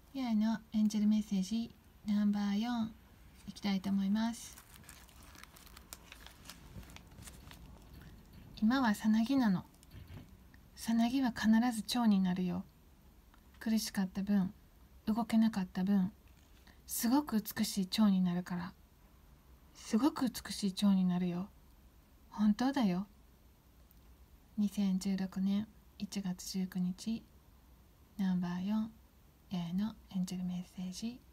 八重のエンジェルメッセージナンバー4いきたいと思います。今はさなぎなの。さなぎは必ず蝶になるよ。苦しかった分、動けなかった分、すごく美しい蝶になるから。すごく美しい蝶になるよ。本当だよ。2016年1月19日ナンバー4八重のエンジェルメッセージ